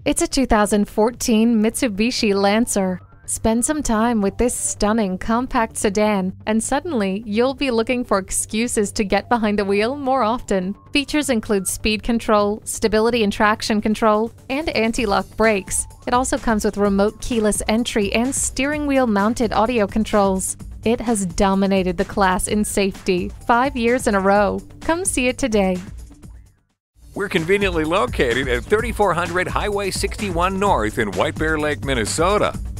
It's a 2014 Mitsubishi Lancer. Spend some time with this stunning compact sedan, and suddenly you'll be looking for excuses to get behind the wheel more often. Features include speed control, stability and traction control, and anti-lock brakes. It also comes with remote keyless entry and steering wheel mounted audio controls. It has dominated the class in safety 5 years in a row. Come see it today. We're conveniently located at 3400 Highway 61 North in White Bear Lake, Minnesota.